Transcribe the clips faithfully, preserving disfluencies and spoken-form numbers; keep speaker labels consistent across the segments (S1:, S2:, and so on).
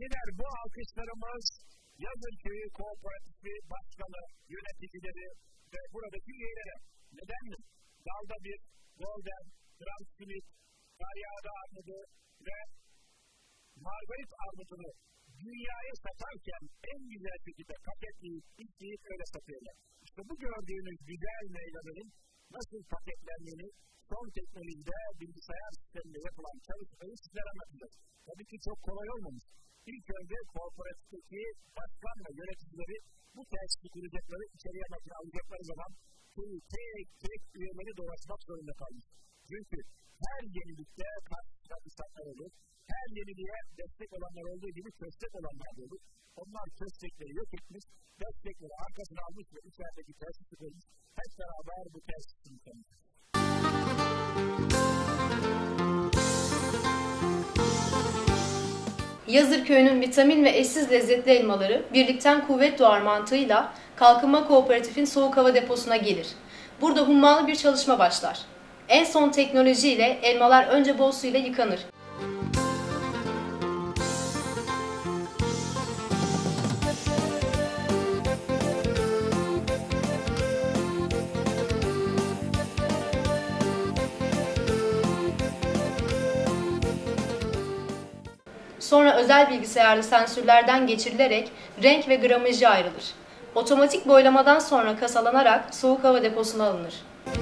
S1: Sevgiler, bu alkışlarımız Yazırköy'ü Kooperatifi Başkanı, yöneticileri ve buradaki üyelere. Neden mi? Dalda bir Golden, Transmit, Karyada armudu ve Margarit armudunu dünyaya satarken en güzel şekilde paketleyip, işleyip öyle satıyorlar. İşte bu gördüğünüz güzel meyvelerin nasıl paketlendiğini son teknolojide bilgisayar sisteminde yapılan çalışmayı sizlere anlatacağız. Tabii ki çok kolay olmamış. İlk önce kooperatifteki başkan ve yöneticileri bu tesisi kuracakları, içeriye makine alacakları zaman köyü tek tek üyeleri dolaşmak zorunda kalmış. Çünkü her yenilikte karşısında fırsatlar olur. Her yeniliğe destek olanlar olduğu gibi köstek olanlar da olur. Onlar köstekleri yok etmiş, destekleri arkasına almış ve içerideki tesisi koymuş. Hep beraber bu tesisini tanımış.
S2: Yazırköy'ünün vitamin ve eşsiz lezzetli elmaları birlikten kuvvet doğar mantığıyla Kalkınma Kooperatif'in soğuk hava deposuna gelir. Burada hummalı bir çalışma başlar. En son teknolojiyle elmalar önce bol su ile yıkanır. Sonra özel bilgisayarlı sensörlerden geçirilerek renk ve gramajı ayrılır. Otomatik boylamadan sonra kasalanarak soğuk hava deposuna alınır.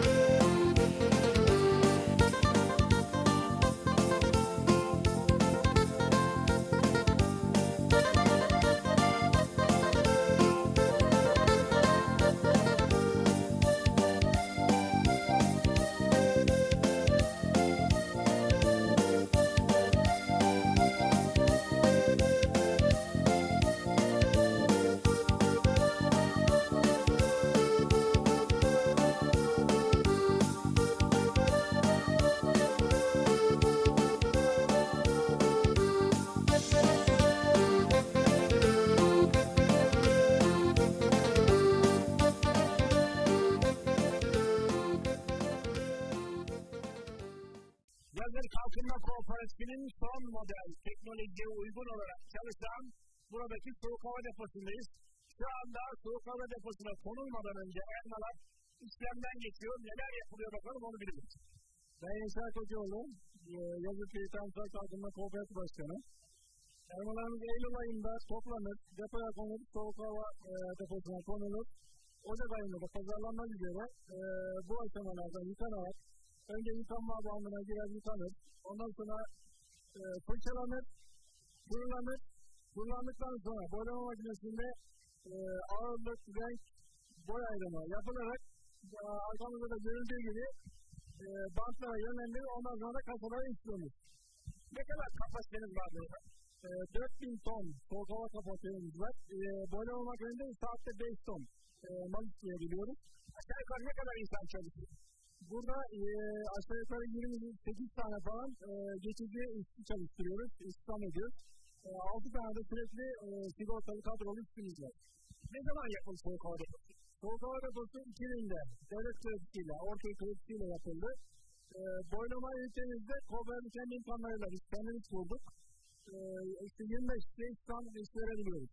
S1: Yazır Kalkınma Kooperatifinin son model teknolojiye uygun olarak çalışan buradaki soğuk hava deposundayız. Şu anda soğuk hava deposuna konulmadan önce elmalar işlemden geçiyor. Neler yapılıyor bakalım onu biliriz.
S3: Ben Yaşar Kocaoğlu, Yazırköy Kansal Kalkınma Kooperatif Başkanı. Elmalarımız Eylül ayında toplanır, depoya konulur, soğuk hava e, deposuna konulur. Ocak ayında da pazarlanmak üzere e, bu aşamalardan yıkanarak önce yıkanma bandına girer yıkanır. Ondan sonra e, fırçalanır, kurulanır. Kurulandıktan sonra boyama makinesinde e, ağırlık, renk, boy ayrımı yapılarak e, arkamızda da görüldüğü gibi e, bantlara yönlendirilir. Ondan sonra da kasalara işlenir.
S1: Ne kadar kapasiteniz var burada?
S3: E, dört bin ton soğuk hava kapasitemiz var. E, boyama makinesinde saatte beş ton e, mal işleyebiliyoruz.
S1: Aşağı yukarı ne kadar insan çalışıyor?
S3: Burada e, aşağı yukarı yirmi sekiz tane falan e, geçici işçi çalıştırıyoruz, istihdam ediyoruz. E, altı tane de sürekli e, sigortalı kadrolu işçimiz var.
S1: Ne zaman yapıldı soğuk hava deposu?
S3: Soğuk hava deposu iki binde devlet kredisiyle, orta kredisiyle yapıldı. E, boylama ülkemizde Kooperatif kendi imkanlarıyla biz kendimiz kurduk. E, işte yirmi beş istihdam iş verebiliyoruz.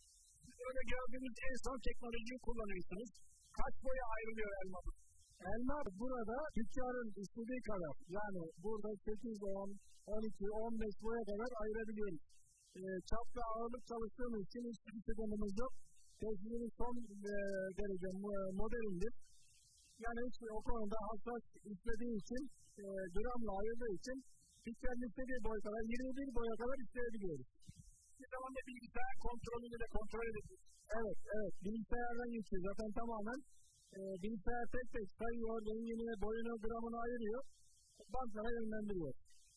S1: Böyle gördüğünüz en son teknolojiyi kullanıyorsunuz. Kaç boya ayrılıyor elma?
S3: Elma burada tüccarın istediği kadar, yani burada sekiz, on, on iki, on beş boya kadar ayırabiliyoruz. E, çap ve ağırlık çalıştığımız için hiçbir sıkıntımız yok. Tesisimiz son e, derece modelindir. Yani hiç o konuda hassas istediği için, e, gramla ayırdığı için tüccarın istediği boya kadar, yirmi bir boya kadar isteyebiliyoruz.
S1: Bir zamanda bilgisayar kontrolünü de kontrol ediyoruz.
S3: Evet, evet. Bilgisayardan geçiyor zaten tamamen. E, bilgisayar tek tek sayıyor, rengini, boyunu, gramını ayırıyor, bantlara yönlendiriyor.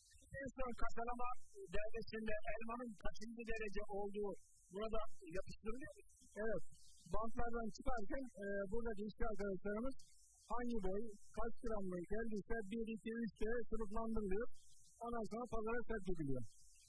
S1: En son kasalama devresinde elmanın kaçıncı derece olduğu burada yapıştırılıyor mu?
S3: Evet, bantlardan çıkarken e, buradaki işçi arkadaşlarımız hangi boy, kaç gramlık geldiyse bir, iki, üç diye sınıflandırılıyor. Ondan sonra pazara sevk ediliyor.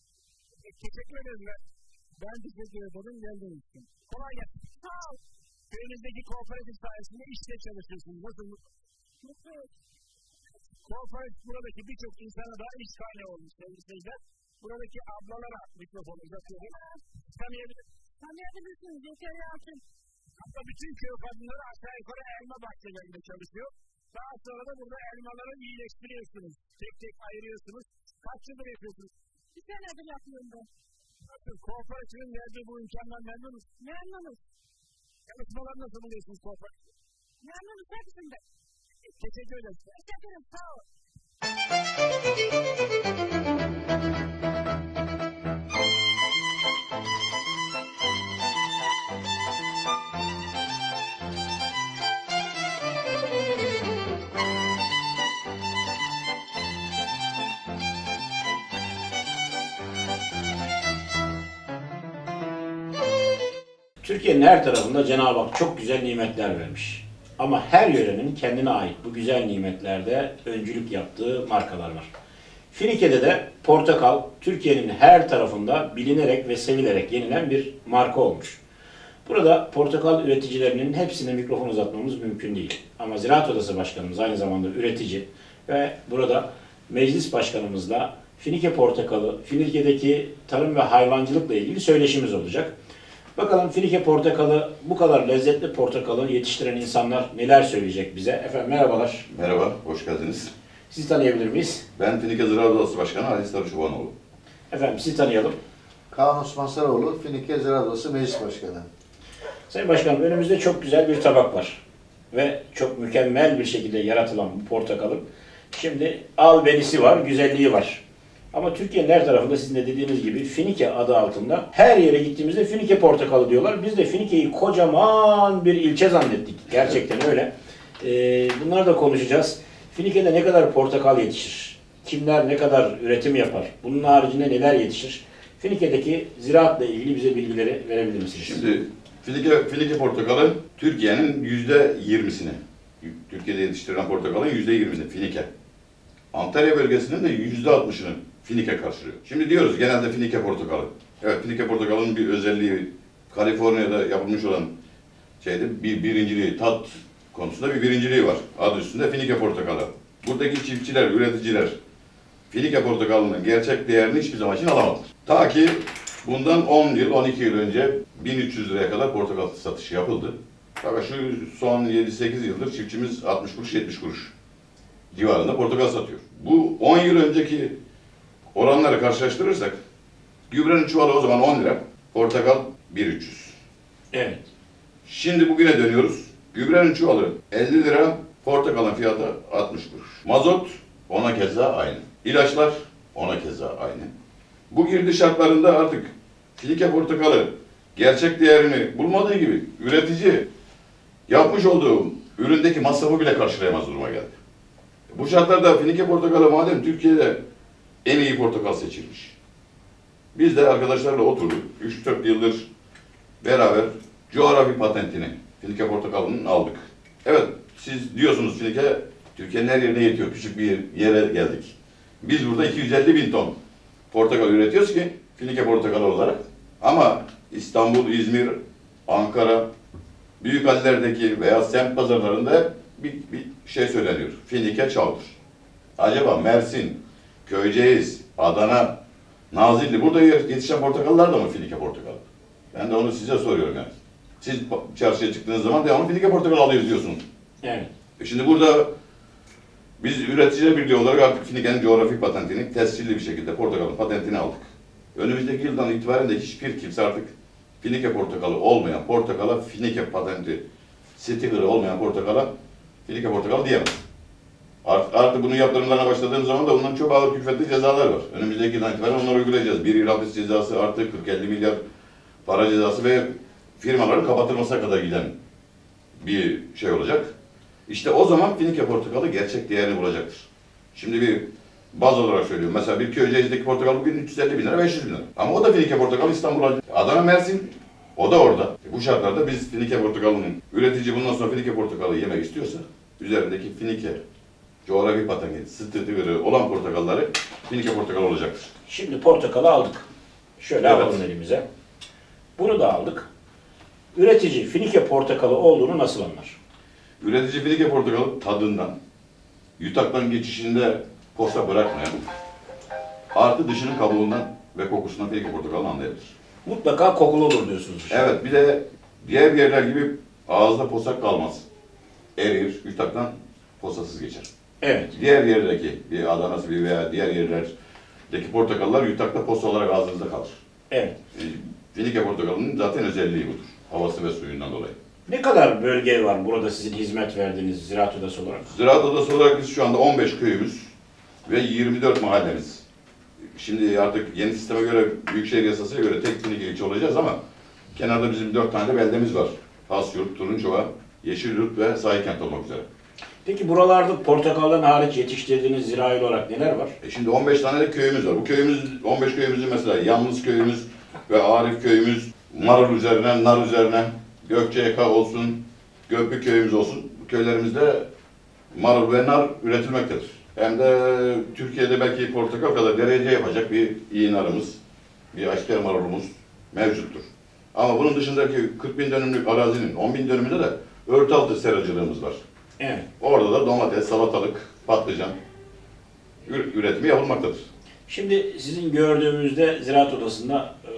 S1: E, teşekkür ederim.
S3: Ben teşekkür ederim geldiğiniz için.
S1: Kolay gelsin. Sağ ol. Köyünüzdeki kooperatif sayesinde işte çalışıyorsunuz. Nasıl mutlu? Kooperatif buradaki birçok insana da iş kaynağı olmuş sevgili seyirciler. buradaki ablalara mikrofonu uzatıyorum. Tanıyabilir
S4: Tanıyabilirsiniz. Yeter Yalçın.
S1: Hatta bütün köy kadınları aşağı yukarı elma bahçelerinde çalışıyor. Daha sonra da burada elmaları iyileştiriyorsunuz. Tek tek ayırıyorsunuz. Kaç yıldır yapıyorsunuz?
S4: Bir senedir yapıyorum ben.
S1: Nasıl? Kooperatifin verdiği bu imkandan memnunuz.
S4: Memnunuz.
S1: Çalışmaları nasıl buluyorsunuz kooperatifin?
S4: Memnunuz hepsinde.
S1: Teşekkür ederiz.
S4: Teşekkür ederim. Sağ olun.
S5: Türkiye'nin her tarafında Cenab-ı Hak çok güzel nimetler vermiş. Ama her yörenin kendine ait bu güzel nimetlerde öncülük yaptığı markalar var. Finike'de de portakal Türkiye'nin her tarafında bilinerek ve sevilerek yenilen bir marka olmuş. Burada portakal üreticilerinin hepsine mikrofon uzatmamız mümkün değil. Ama Ziraat Odası Başkanımız aynı zamanda üretici ve burada meclis başkanımızla Finike portakalı, Finike'deki tarım ve hayvancılıkla ilgili söyleşimiz olacak. Bakalım Finike portakalı, bu kadar lezzetli portakalı yetiştiren insanlar neler söyleyecek bize? Efendim merhabalar.
S6: Merhaba, hoş geldiniz.
S5: Sizi tanıyabilir miyiz?
S6: Ben Finike Ziraat Odası Başkanı Ali Sarıçobanoğlu.
S5: Efendim sizi tanıyalım.
S7: Kaan Osman Sarıoğlu, Finike Ziraat Odası Meclis Başkanı.
S5: Sayın Başkanım, önümüzde çok güzel bir tabak var. Ve çok mükemmel bir şekilde yaratılan bu portakalın şimdi albenisi var, güzelliği var. Ama Türkiye'nin her tarafında sizin de dediğiniz gibi Finike adı altında her yere gittiğimizde Finike portakalı diyorlar. Biz de Finike'yi kocaman bir ilçe zannettik. Gerçekten öyle. Ee, bunları da konuşacağız. Finike'de ne kadar portakal yetişir? Kimler ne kadar üretim yapar? Bunun haricinde neler yetişir? Finike'deki ziraatla ilgili bize bilgileri verebilir misiniz?
S6: Şimdi Finike, Finike portakalı Türkiye'nin yüzde yirmisini, Türkiye'de yetiştirilen portakalın yüzde yirmisini Finike. Antalya bölgesinin de yüzde altmışını Finike karşılıyor. Şimdi diyoruz genelde Finike portakalı. Evet, Finike portakalının bir özelliği, Kaliforniya'da yapılmış olan şeyde bir birinciliği, tat konusunda bir birinciliği var. Adı üstünde Finike portakalı. Buradaki çiftçiler, üreticiler Finike portakalının gerçek değerini hiçbir zaman için alamadılar. Ta ki bundan on yıl, on iki yıl önce bin üç yüz liraya kadar portakal satışı yapıldı. Fakat şu son yedi sekiz yıldır çiftçimiz altmış kuruş, yetmiş kuruş civarında portakal satıyor. Bu on yıl önceki oranları karşılaştırırsak gübrenin çuvalı o zaman on lira, portakal bin üç yüz.
S5: Evet.
S6: Şimdi bugüne dönüyoruz. Gübrenin çuvalı elli lira, portakalın fiyatı altmış kuruş. Mazot ona keza aynı. İlaçlar ona keza aynı. Bu girdi şartlarında artık Finike portakalı gerçek değerini bulmadığı gibi üretici yapmış olduğu üründeki masrafı bile karşılayamaz duruma geldi. Bu şartlarda Finike portakalı madem Türkiye'de en iyi portakal seçilmiş. Biz de arkadaşlarla oturduk. üç dört yıldır beraber coğrafi patentini Finike portakalının aldık. Evet, siz diyorsunuz Finike Türkiye'nin her yerine yetiyor. Küçük bir yere geldik. Biz burada iki yüz elli bin ton portakal üretiyoruz ki Finike portakalı olarak. Ama İstanbul, İzmir, Ankara, büyük hallerdeki veya semt pazarlarında bir, bir şey söyleniyor. Finike çaldır. Acaba Mersin, Köyceğiz, Adana, Nazilli burada yetişen portakallar da mı Finike portakalı? Ben de onu size soruyorum yani. Siz çarşıya çıktığınız zaman devamlı Finike portakal alıyoruz diyorsunuz.
S5: Evet.
S6: E şimdi burada biz üreticiler birliği olarak artık Finike'nin coğrafi patentini tescilli bir şekilde portakalın patentini aldık. Önümüzdeki yıldan itibaren de hiçbir kimse artık Finike portakalı olmayan portakala Finike patenti sticker'ı olmayan portakala Finike portakalı diyemez. Artık, artık bunun yaptırımlarına başladığımız zaman da bundan çok ağır külfetli cezalar var. Önümüzdeki yıldan itibaren onları uygulayacağız. Bir yıl hapis cezası artı kırk elli milyar para cezası ve firmaların kapatılmasına kadar giden bir şey olacak. İşte o zaman Finike portakalı gerçek değerini bulacaktır. Şimdi bir baz olarak söylüyorum. Mesela bir Köyceğiz'deki portakal bugün üç yüz elli bin lira, beş yüz bin lira. Ama o da Finike portakal İstanbul'a. Adana, Mersin, o da orada. Bu şartlarda biz Finike portakalının, üretici bundan sonra Finike portakalı yemek istiyorsa, üzerindeki Finike coğrafi patenti, sticker'ı olan portakalları Finike portakal olacaktır.
S5: Şimdi portakalı aldık. Şöyle
S6: Evet.
S5: alalım elimize. Bunu da aldık. Üretici Finike portakalı olduğunu nasıl anlar?
S6: Üretici Finike portakalı tadından, yutaktan geçişinde posta bırakmayan, artı dışının kabuğundan ve kokusundan Finike portakalını anlayabilir.
S5: Mutlaka kokulu olur diyorsunuz.
S6: Evet, bir de diğer yerler gibi ağızda posak kalmaz. Erir, yutaktan posasız geçer.
S5: Evet.
S6: Diğer yerdeki, bir Adana'sı bir veya diğer yerlerdeki portakallar yutakta posa olarak ağzınızda kalır.
S5: Evet.
S6: E, Finike portakalının zaten özelliği budur. Havası ve suyundan dolayı.
S5: Ne kadar bölge var burada sizin hizmet verdiğiniz Ziraat Odası olarak?
S6: Ziraat Odası olarak biz şu anda on beş köyümüz ve yirmi dört mahallemiz. Şimdi artık yeni sisteme göre, Büyükşehir Yasası'na göre tek Finike ilçe olacağız ama kenarda bizim dört tane de beldemiz var. Asyurt, Turunçova, Yeşilyurt ve Sahikent olmak üzere.
S5: Peki buralarda portakaldan hariç yetiştirdiğiniz zirai olarak neler var?
S6: E şimdi on beş tane de köyümüz var. Bu köyümüz, on beş köyümüzün mesela Yalnız köyümüz ve Arif köyümüz, marul üzerine, nar üzerine, Gökçeyaka olsun, Göpü köyümüz olsun. Bu köylerimizde marul ve nar üretilmektedir. Hem de Türkiye'de belki portakal kadar derece yapacak bir iyi narımız, bir aşker marulumuz mevcuttur. Ama bunun dışındaki kırk bin dönümlük arazinin on bin dönümünde de örtü altı seracılığımız var.
S5: Evet.
S6: Orada da domates, salatalık, patlıcan üretimi yapılmaktadır.
S5: Şimdi sizin gördüğümüzde Ziraat Odası'nda e,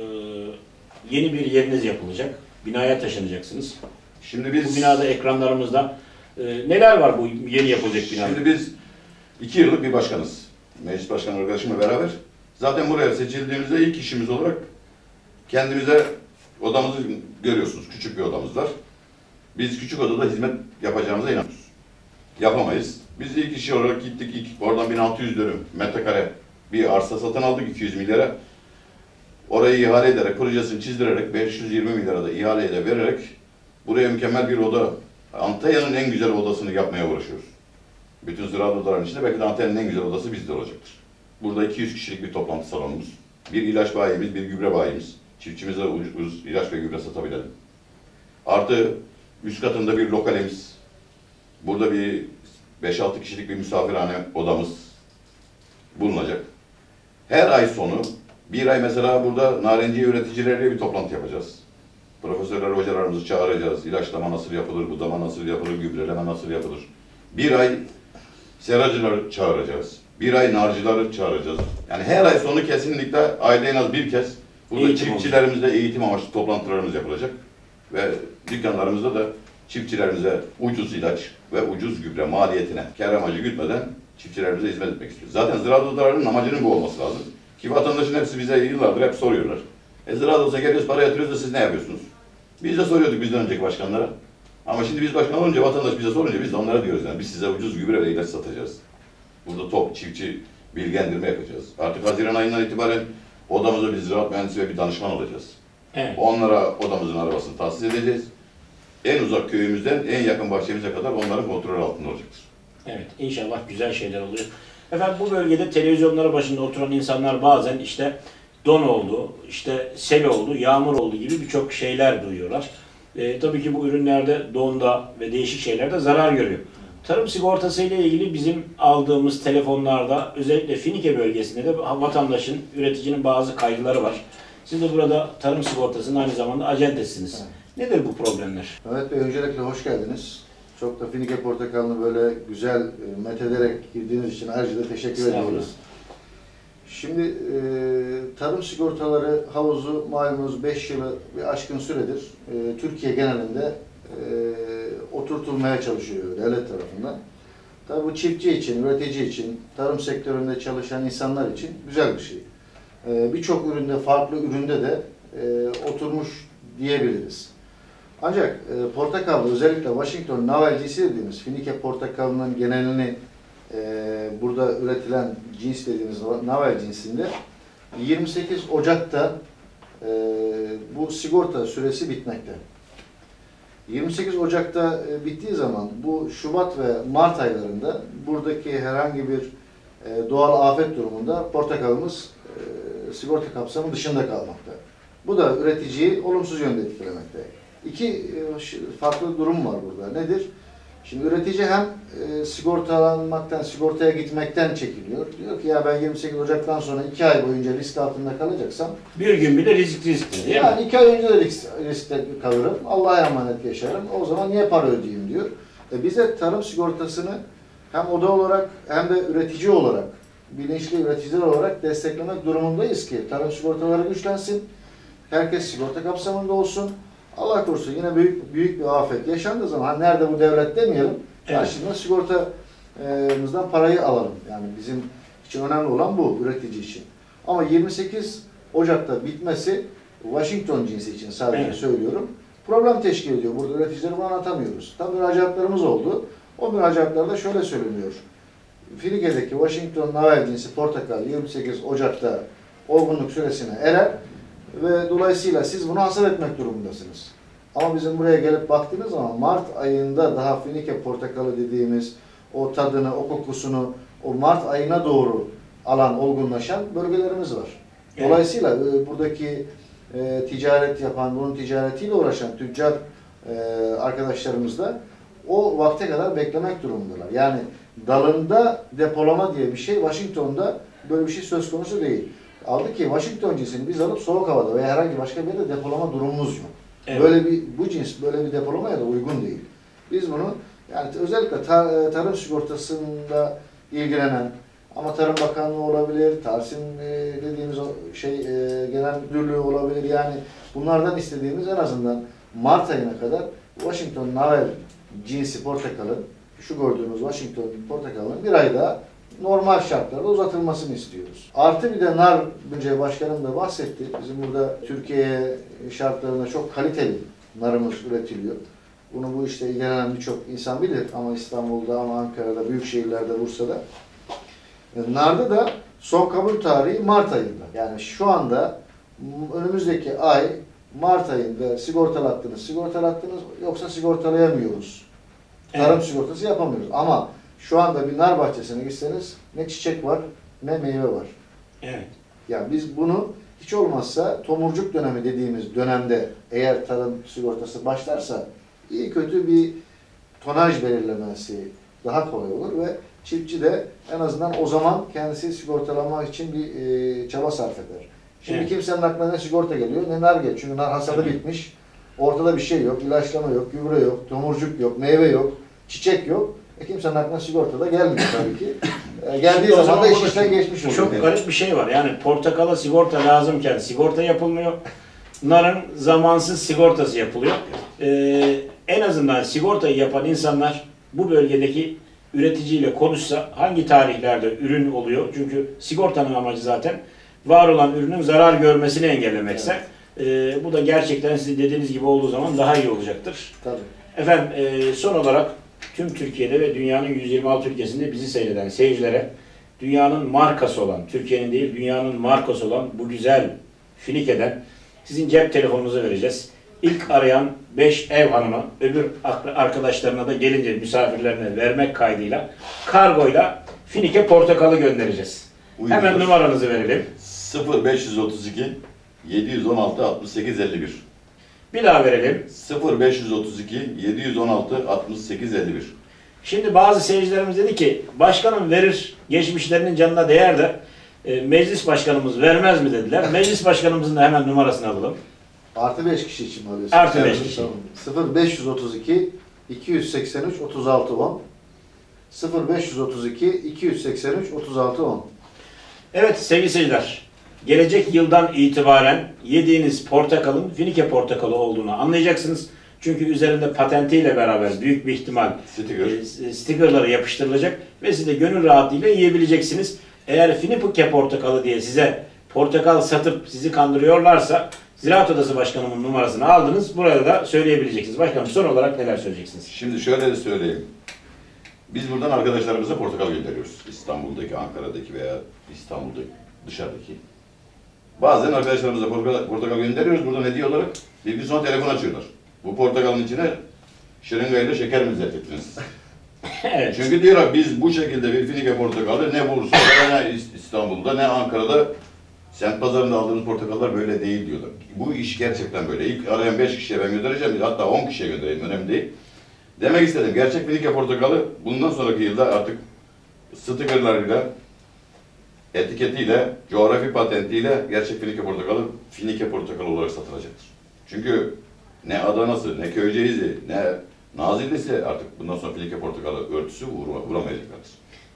S5: yeni bir yeriniz yapılacak. Binaya taşınacaksınız.
S6: Şimdi biz
S5: bu binada ekranlarımızda e, neler var bu yeni yapılacak binada?
S6: Şimdi biz iki yıllık bir başkanız. Meclis başkanı arkadaşımla beraber. Zaten buraya seçildiğimizde ilk işimiz olarak kendimize odamızı görüyorsunuz. Küçük bir odamız var. Biz küçük odada hizmet yapacağımıza inanıyoruz. Yapamayız. Biz ilk işi olarak gittik. İlk, oradan bin altı yüz dönüm metrekare bir arsa satın aldık iki yüz milyara. Orayı ihale ederek, projesini çizdirerek beş yüz yirmi milyara da ihaleyle de vererek buraya mükemmel bir oda, Antalya'nın en güzel odasını yapmaya uğraşıyoruz. Bütün ziraat odalarının içinde belki de Antalya'nın en güzel odası bizde olacaktır. Burada iki yüz kişilik bir toplantı salonumuz, bir ilaç bayimiz, bir gübre bayimiz. Çiftçimize ucuz ilaç ve gübre satabilelim. Artı üst katında bir lokalimiz, burada bir beş altı kişilik bir misafirhane odamız bulunacak. Her ay sonu, bir ay mesela burada narenciye üreticileriyle bir toplantı yapacağız. Profesörler, hocalarımızı çağıracağız. İlaçlama nasıl yapılır, budama nasıl yapılır, gübreleme nasıl yapılır. Bir ay seracıları çağıracağız. Bir ay narcıları çağıracağız. Yani her ay sonu kesinlikle ayda en az bir kez burada
S5: eğitim
S6: çiftçilerimizle olacak. Eğitim amaçlı toplantılarımız yapılacak. Ve dükkanlarımızda da çiftçilerimize ucuz ilaç ve ucuz gübre maliyetine kâr amacı gütmeden çiftçilerimize hizmet etmek istiyoruz. Zaten ziraat odalarının amacının bu olması lazım. Ki vatandaşın hepsi bize yıllardır hep soruyorlar. E ziraat odasına geliyoruz, para yatırıyoruz da siz ne yapıyorsunuz? biz de soruyorduk bizden önceki başkanlara. Ama şimdi biz başkan olunca, vatandaş bize sorunca biz de onlara diyoruz yani. Biz size ucuz gübre ve ilaç satacağız. Burada top, çiftçi bilgilendirme yapacağız. Artık Haziran ayından itibaren odamıza bir ziraat mühendisi ve bir danışman olacağız.
S5: Evet.
S6: Onlara odamızın arabasını tahsis edeceğiz. En uzak köyümüzden en yakın bahçemize kadar onların kontrol altında olacaktır.
S5: Evet, inşallah güzel şeyler oluyor. Efendim bu bölgede televizyonları başında oturan insanlar bazen işte don oldu, işte sel oldu, yağmur oldu gibi birçok şeyler duyuyorlar. E, tabii ki bu ürünlerde donda ve değişik şeylerde zarar görüyor. Tarım sigortası ile ilgili bizim aldığımız telefonlarda özellikle Finike bölgesinde de vatandaşın, üreticinin bazı kaygıları var. Siz de burada tarım sigortasının aynı zamanda acentesiniz. Evet. Nedir bu problemler?
S7: Mehmet Bey, öncelikle hoş geldiniz. Çok da Finike portakalını böyle güzel methederek girdiğiniz için ayrıca da teşekkür ediyoruz. Şimdi e, tarım sigortaları havuzu malumunuz beş yılı bir aşkın süredir e, Türkiye genelinde e, oturtulmaya çalışıyor devlet tarafından. Tabii bu çiftçi için, üretici için, tarım sektöründe çalışan insanlar için güzel bir şey. E, Birçok üründe, farklı üründe de e, oturmuş diyebiliriz. Ancak e, portakallı, özellikle Washington navelcisi dediğimiz Finike portakalının genelini e, burada üretilen cins dediğimiz navel cinsinde yirmi sekiz Ocak'ta e, bu sigorta süresi bitmekte. yirmi sekiz Ocak'ta e, bittiği zaman bu Şubat ve Mart aylarında buradaki herhangi bir e, doğal afet durumunda portakalımız e, sigorta kapsamı dışında kalmakta. Bu da üreticiyi olumsuz yönde etkilemekte. İki farklı durum var burada. Nedir? Şimdi üretici hem e, sigortalanmaktan, sigortaya gitmekten çekiliyor. Diyor ki ya ben yirmi sekiz Ocak'tan sonra iki ay boyunca risk altında kalacaksam
S5: bir gün bile risk riskli değil
S7: yani
S5: mi?
S7: iki ay önce de risk, riskte kalırım. Allah'a emanet yaşarım. O zaman niye para ödeyeyim diyor. E, bize tarım sigortasını hem oda olarak hem de üretici olarak bilinçli üreticiler olarak desteklemek durumundayız ki tarım sigortaları güçlensin, herkes sigorta kapsamında olsun. Allah korusun yine büyük büyük bir afet yaşandığı zaman hani nerede bu devlet demeyelim, karşılığında evet. sigortamızdan parayı alalım. Yani bizim için önemli olan bu üretici için. Ama yirmi sekiz Ocak'ta bitmesi Washington cinsi için sadece evet. söylüyorum. Problem teşkil ediyor. Burada üreticileri bunu anlatamıyoruz. Tabii müracaatlarımız oldu. O müracaatlarda şöyle söyleniyor. Finike'deki Washington Navel cinsi portakal yirmi sekiz Ocak'ta olgunluk süresine erer ve dolayısıyla siz bunu hasat etmek durumundasınız. Ama bizim buraya gelip baktığınız zaman Mart ayında daha Finike portakalı dediğimiz o tadını, o kokusunu o Mart ayına doğru alan, olgunlaşan bölgelerimiz var. Dolayısıyla evet. buradaki e, ticaret yapan, bunun ticaretiyle uğraşan tüccar e, arkadaşlarımız da o vakte kadar beklemek durumundalar. Yani dalında depolama diye bir şey Washington'da böyle bir şey söz konusu değil. Aldı ki Washington cinsini biz alıp soğuk havada veya herhangi başka bir yerde depolama durumumuz yok. Evet. Böyle bir bu cins böyle bir depolamaya da uygun değil. Biz bunu yani özellikle tar tarım sigortasında ilgilenen ama Tarım Bakanlığı olabilir, Tarsim e, dediğimiz o şey e, genel müdürlüğü olabilir. Yani bunlardan istediğimiz en azından Mart ayına kadar Washington Navel cinsi portakalın, şu gördüğünüz Washington portakalının bir ay daha normal şartlarda uzatılmasını istiyoruz. Artı bir de nar, önce başkanım da bahsetti. Bizim burada Türkiye şartlarında çok kaliteli narımız üretiliyor. Bunu bu işte ilgilenen birçok insan bilir ama İstanbul'da ama Ankara'da, büyük şehirlerde, Bursa'da. Narda da son kabul tarihi Mart ayında. Yani şu anda önümüzdeki ay Mart ayında sigortalattınız, sigortalattınız yoksa sigortalayamıyoruz. Tarım evet. sigortası yapamıyoruz. Ama şu anda bir nar bahçesine gitseniz ne çiçek var ne meyve var.
S5: Evet.
S7: Yani biz bunu hiç olmazsa tomurcuk dönemi dediğimiz dönemde eğer tarım sigortası başlarsa iyi kötü bir tonaj belirlemesi daha kolay olur ve çiftçi de en azından o zaman kendisi sigortalama için bir e, çaba sarf eder. Şimdi evet. kimsenin aklına ne sigorta geliyor ne nar geliyor. Çünkü nar hasadı evet. bitmiş. Ortada bir şey yok. İlaçlama yok, gübre yok, tomurcuk yok, meyve yok, çiçek yok. E kimsenin aklına sigorta da gelmiyor tabii ki. E, geldiği zaman, zaman da iş işten geçmiş oluyor.
S5: Çok garip bir şey var. Yani portakala sigorta lazımken sigorta yapılmıyor. Narın zamansız sigortası yapılıyor. Ee, en azından sigortayı yapan insanlar bu bölgedeki üreticiyle konuşsa hangi tarihlerde ürün oluyor? Çünkü sigortanın amacı zaten var olan ürünün zarar görmesini engellemekse. Evet. E, bu da gerçekten sizin dediğiniz gibi olduğu zaman daha iyi olacaktır.
S7: Tabii.
S5: Efendim e, son olarak tüm Türkiye'de ve dünyanın yüz yirmi altı ülkesinde bizi seyreden seyircilere dünyanın markası olan, Türkiye'nin değil dünyanın markası olan bu güzel Finike'den sizin cep telefonunuzu vereceğiz. İlk arayan beş ev hanımı, öbür arkadaşlarına da gelince misafirlerine vermek kaydıyla kargoyla Finike portakalı göndereceğiz. Uyuyoruz. Hemen numaranızı verelim.
S6: sıfır beş otuz iki yedi on altı altmış sekiz elli bir.
S5: Bir daha verelim.
S6: sıfır beş otuz iki yedi on altı altmış sekiz elli bir.
S5: Şimdi bazı seyircilerimiz dedi ki başkanım verir, geçmişlerinin canına değer de e, meclis başkanımız vermez mi dediler. Meclis başkanımızın da hemen numarasını alalım.
S7: Artı beş kişi için mi alıyorsunuz?
S5: Artı beş kişi.
S7: sıfır beş otuz iki iki seksen üç otuz altı on sıfır beş otuz iki iki seksen üç otuz altı on.
S5: Evet sevgili seyirciler, gelecek yıldan itibaren yediğiniz portakalın Finike portakalı olduğunu anlayacaksınız. Çünkü üzerinde patentiyle beraber büyük bir ihtimal
S6: Sticker.
S5: e, stickerları yapıştırılacak ve siz de gönül rahatlığıyla yiyebileceksiniz. Eğer Finike portakalı diye size portakal satıp sizi kandırıyorlarsa Ziraat Odası Başkanımın numarasını aldınız. Burada da söyleyebileceksiniz. Başkanım son olarak neler söyleyeceksiniz?
S6: Şimdi şöyle de söyleyeyim. Biz buradan arkadaşlarımıza portakal gönderiyoruz. İstanbul'daki, Ankara'daki veya İstanbul'daki, dışarıdaki. Bazen arkadaşlarımıza portakal, portakal gönderiyoruz. Buradan hediye olarak bir gün sonra telefon açıyorlar. Bu portakalın içine şırıngayla şeker mi zerrettiniz?
S5: Evet.
S6: Çünkü diyorlar biz bu şekilde bir Finike portakalı ne Bursa'da, ne İstanbul'da, ne Ankara'da semt pazarında aldığımız portakallar böyle değil diyorlar. Bu iş gerçekten böyle. İlk arayan beş kişiye ben göndereceğim, hatta on kişiye göndereyim, önemli değil. Demek istedim, gerçek Finike portakalı bundan sonraki yılda artık stickerlarıyla, etiketiyle, coğrafi patentiyle gerçek Finike portakalı, Finike portakalı olarak satılacaktır. Çünkü ne Adana'sı, ne Köyceğiz'i, ne Nazilli'si artık bundan sonra Finike portakalı örtüsü vuramayacaklardır.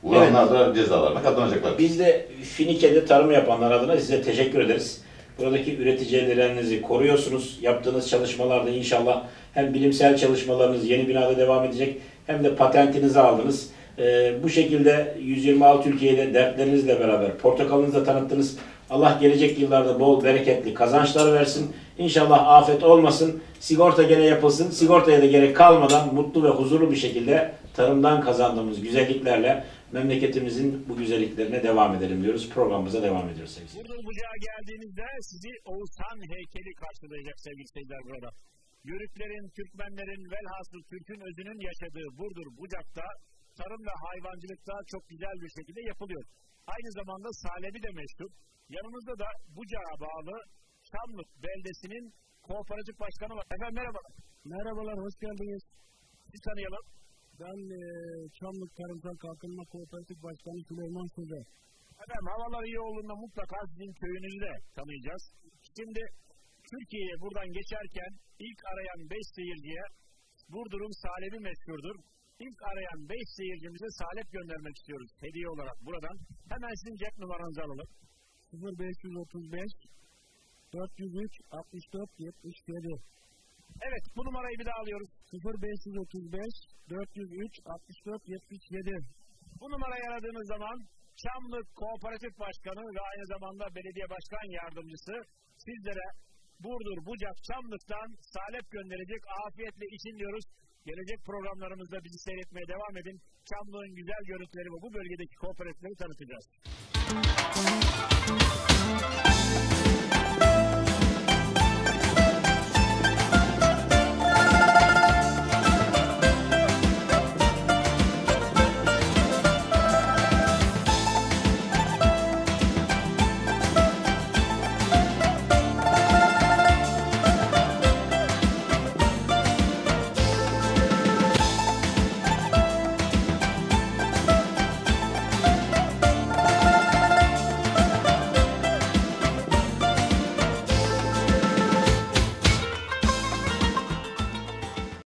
S6: Vuranlar da cezalarına katlanacaklar.
S5: Biz de Finike'de tarım yapanlar adına size teşekkür ederiz. Buradaki üreticilerinizi koruyorsunuz. Yaptığınız çalışmalarda inşallah hem bilimsel çalışmalarınız yeni binada devam edecek hem de patentinizi aldınız. Ee, bu şekilde yüz yirmi altı ülkeye dertlerinizle beraber portakalınızı da tanıttınız. Allah gelecek yıllarda bol bereketli kazançlar versin. İnşallah afet olmasın. Sigorta gene yapılsın. Sigortaya da gerek kalmadan mutlu ve huzurlu bir şekilde tarımdan kazandığımız güzelliklerle memleketimizin bu güzelliklerine devam edelim diyoruz. Programımıza devam ediyoruz sevgili seyirciler.
S1: Burdur Bucağa geldiğinizde sizi Oğuzhan heykeli karşılayacak sevgili seyirciler burada. Yörüklerin, Türkmenlerin, velhasıl Türk'ün özünün yaşadığı Burdur Bucak'ta tarım ve hayvancılıkta çok güzel bir şekilde yapılıyor. Aynı zamanda salebi de meşhur. Yanımızda da Bucak'a bağlı Çamlık beldesinin kooperatif başkanı var. Efendim merhabalar.
S3: Merhabalar, hoş geldiniz.
S1: Sizi tanıyalım.
S3: Ben e, Çamlık Tarımsal Kalkınma Kooperatif Başkanı Süleyman Söze.
S1: Efendim havalar iyi olduğunda mutlaka sizin köyünüzü de tanıyacağız. Şimdi Türkiye'ye buradan geçerken ilk arayan beş seyirciye Burdur'un salebi meşhurdur. İlk arayan beş seyircimize salep göndermek istiyoruz hediye olarak buradan. Hemen sizin cep numaranızı alalım.
S3: sıfır beş otuz beş dört yüz üç altmış dört yetmiş yedi.
S1: Evet, bu numarayı bir daha alıyoruz.
S3: sıfır beş otuz beş dört yüz üç altmış dört yetmiş yedi.
S1: Bu numarayı aradığınız zaman Çamlık Kooperatif Başkanı ve aynı zamanda Belediye Başkan Yardımcısı sizlere Burdur, Bucak, Çamlık'tan salep gönderecek. Afiyetle için diyoruz. Gelecek programlarımızda bizi seyretmeye devam edin. Çamlık'ın güzel görüntüleri ve bu bölgedeki kooperatifleri tanıtacağız.